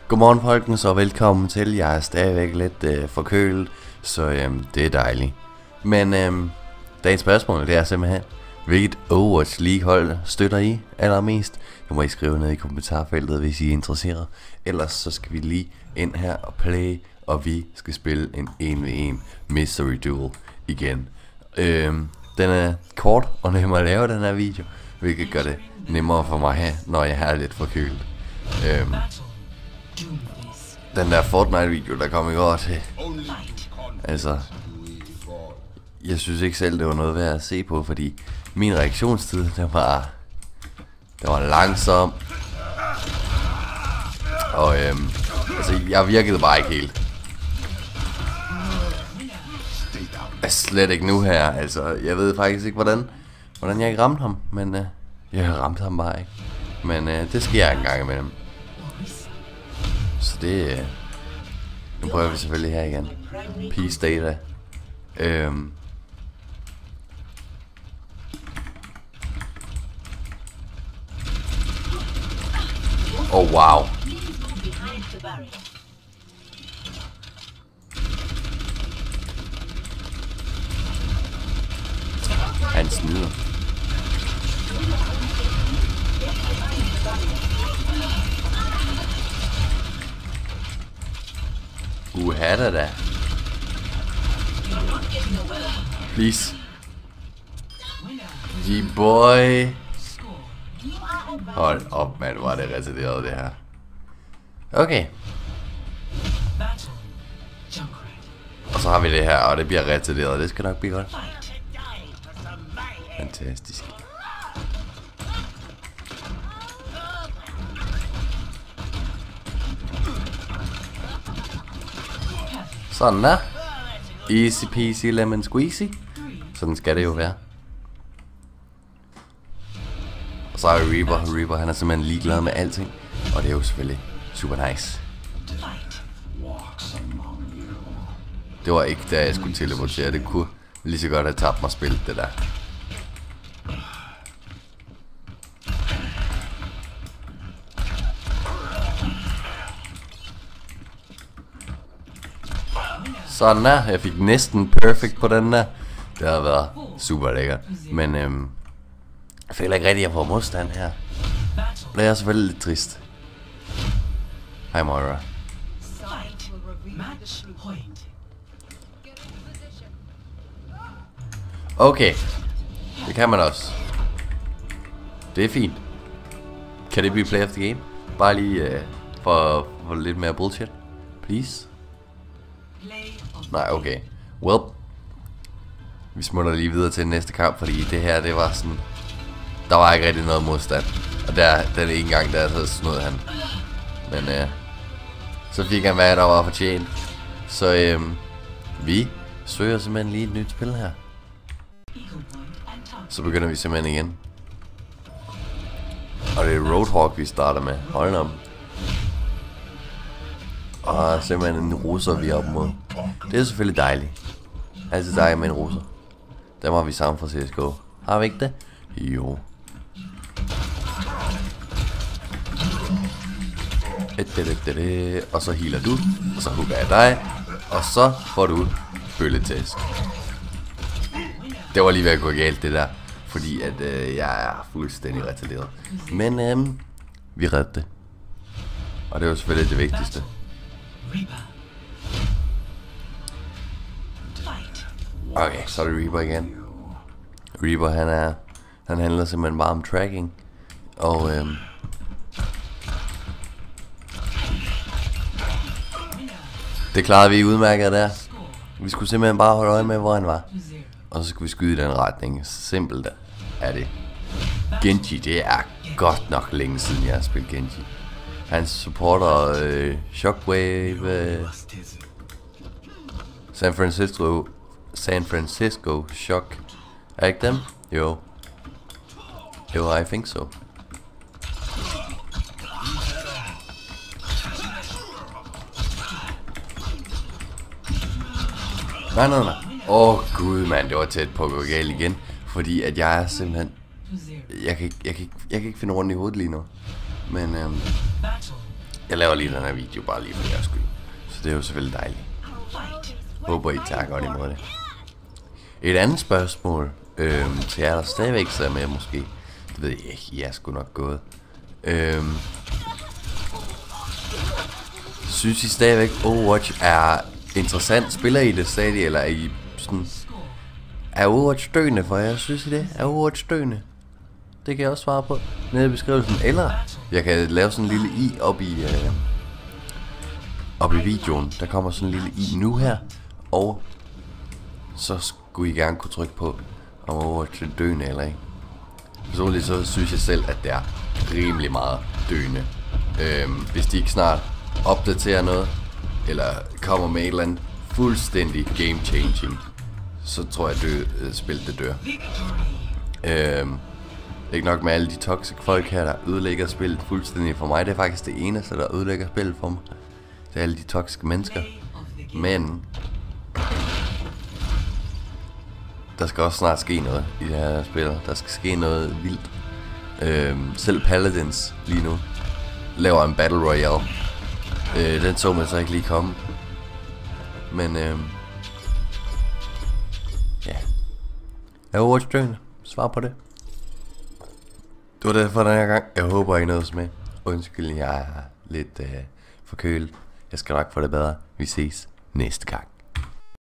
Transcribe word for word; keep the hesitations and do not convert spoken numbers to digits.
Godmorgen folkens og velkommen til. Jeg er stadigvæk lidt øh, forkølet, så øh, det er dejligt. Men øh, dagens spørgsmål, det er simpelthen, hvilket Overwatch League hold støtter I allermest? Det må I skrive ned i kommentarfeltet, hvis I er interesseret. Ellers så skal vi lige ind her og play, og vi skal spille en en v en Mystery Duel igen. Øh, den er kort og nem at lave, den her video, hvilket gør det nemmere for mig her, når jeg er lidt forkølet. Øh, Den der Fortnite video der kom i går til, altså jeg synes ikke selv det var noget værd at se på, fordi min reaktionstid den var den var langsom. Og øhm, altså jeg virkede bare ikke helt. Altså, slet ikke nu her. Altså jeg ved faktisk ikke hvordan hvordan jeg ikke ramte ham, men øh, jeg ramte ham bare ikke. Men øh, det sker en gang imellem. Så det øh, nu prøver vi selvfølgelig her igen. Peace data. Øhm. Oh wow. Han snyder. Uha da da. Please. G-boy. Hold op, mand, hvor er det retarderet det her. Okay. Og så har vi det her, og det bliver retarderet. Det skal nok blive godt. Fantastisk. Sådan der. Easy peasy lemon squeezy. Sådan skal det jo være. Og så er Reaper. Reaper han er simpelthen ligeglad med alting. Og det er jo selvfølgelig super nice. Det var ikke da jeg skulle teleportere. Det kunne lige så godt have tabt mig spillet det der. Sådan der, jeg fik næsten perfect på den der. Det har været super lækkert. Men øhm, jeg føler ikke rigtig at jeg får modstand her. Det er selvfølgelig lidt trist. Hej Moira. Okay, det kan man også. Det er fint. Kan det blive play of the game? Bare lige øh, for, for lidt mere bullshit. Please. Nej, okay. Well, vi smutter lige videre til den næste kamp, fordi det her, det var sådan, der var ikke rigtig noget modstand. Og der, den ene gang, der så snød han. Men øh, så fik han hvad der var fortjent. Så øh, vi søger simpelthen lige et nyt spil her. Så begynder vi simpelthen igen. Og det er Roadhog vi starter med. Hold om. Og simpelthen en russer vi er op mod. Det er selvfølgelig dejligt. Altid dejligt med en russer. Dem har vi sammen fra C S G O. Har vi ikke det? Jo. Og så healer du. Og så hugger jeg dig. Og så får du bølletæsk. Det var lige ved at gå galt det der. Fordi at øh, jeg er fuldstændig retarderet. Men øh, vi reddede det. Og det var selvfølgelig det vigtigste. Okay, så er det Reaper igen. Reaper han er han handler simpelthen bare om tracking. Og øhm, det klarede vi udmærket der. Vi skulle simpelthen bare holde øje med hvor han var. Og så skulle vi skyde i den retning. Simpelt er det. Genji, det er godt nok længe siden jeg har spillet Genji. Hans supporter øh, Shockwave øh, San Francisco San Francisco Shock. Er ikke dem? Jo. Jo, I think so. Nej, nej, nej. Åh oh, gud, mand, det var tæt på at gå galt igen. Fordi at jeg er simpelthen... Jeg kan, ikke, jeg, kan ikke, jeg kan ikke finde rundt i hovedet lige nu. Men øhm, Jeg laver lige den her video bare lige for jeres skyld. Så det er jo selvfølgelig dejligt. Håber I tager godt imod det. Et andet spørgsmål øhm, til jer der stadigvæk sidder med måske. Det ved jeg ikke, I er sgu nok gået. øhm, Synes I stadigvæk Overwatch er interessant? Spiller I det stadig, eller er I sådan... Er Overwatch døende for jer? Synes I det? Er Overwatch døende? Det kan jeg også svare på nede i beskrivelsen. Eller jeg kan lave sådan en lille i op i øh, op i videoen. Der kommer sådan en lille i nu her. Og så skulle I gerne kunne trykke på om Overwatch er døende eller ikke. Personligt så synes jeg selv at det er rimelig meget døende. øhm, Hvis de ikke snart opdaterer noget eller kommer med et eller andet fuldstændig game changing, så tror jeg at dø, øh, spillet det dør. øhm, Ikke nok med alle de toxic folk her der ødelægger spillet fuldstændig for mig. Det er faktisk det eneste der ødelægger spillet for mig. Det er alle de toxiske mennesker. Men der skal også snart ske noget i det her spil. Der skal ske noget vildt. øhm, Selv Paladins lige nu laver en Battle Royale. øh, Den så man så ikke lige komme. Men øhm, ja. Er Overwatch døende? Svar på det. Det var det for den her gang. Jeg håber I nåede med. Undskyld jeg er lidt øh, forkølet. Jeg skal nok få det bedre. Vi ses næste gang.